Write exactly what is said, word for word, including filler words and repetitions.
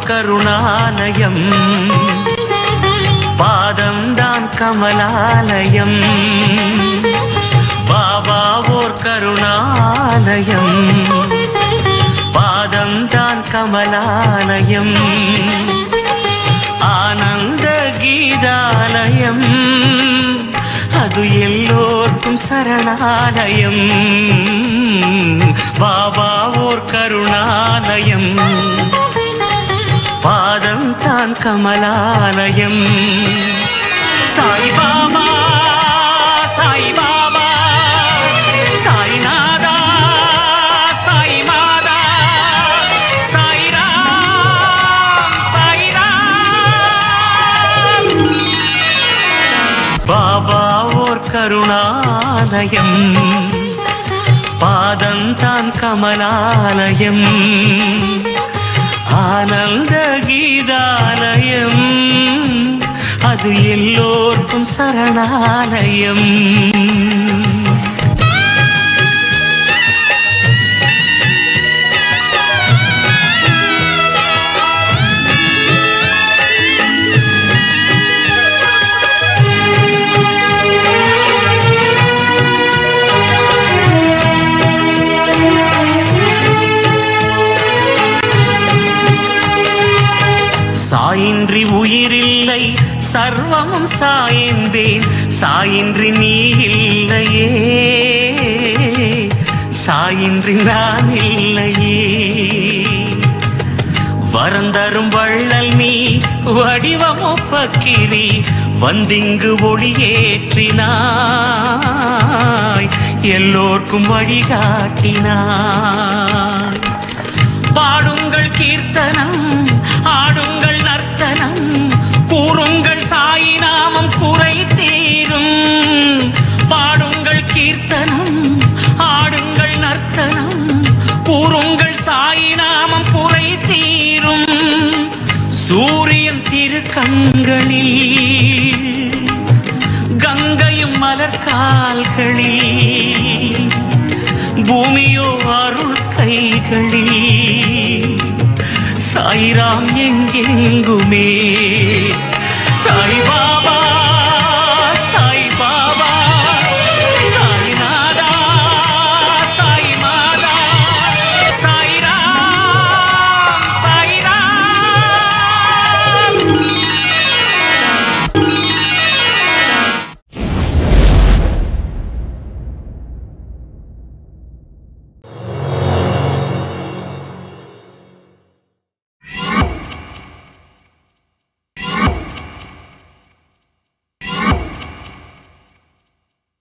கருணாலயம் பாதம்தான் கமலாலயம் பாபா ஓர் கருணாலயம் பாதம்தான் கமலாலயம் ஆனந்த கீதாலயம் அது எல்லோர்க்கும் சரணாலயம் பாபா ஓர் கருணாலயம் பாதம் தான் கமலாலயம் சாய் பாபா சாய் பாபா சாய்நாதா சாய் மாதா சாய் ராம் சாய் ராம் பாபா ஓர் கருணாலயம் பாதம் தான் கமலாலயம் ஆனந்த கீதாலயம் அது எல்லோர்க்கும் சரணாலயம் சாயின்றி உயிரில்லை சர்வமும் சாய்ந்தேன் சாயின்றி நீ இல்லையே சாயின்றி நான் இல்லையே வரந்தரும் வள்ளல் நீ வடிவமோ பக்கிரி வந்திங்கு ஒளியேற்றினாய் எல்லோர்க்கும் வழிகாட்டினாய் பாடுங்கள் கீர்த்தனம் ஆடுங்கள் நர்த்தனம் கூறுங்கள் சாயி நாமம் குறை தீரும் பாடுங்கள் கீர்த்தனம் ஆடுங்கள் நர்த்தனம் கூறுங்கள் சாயி நாமம் குறை தீரும் சூரியன் திரு கண்களில் கங்கையும் மலர்கால்களில் பூமியோ அருள் கைகளில் சாய்ராம் எங்கெங்குமே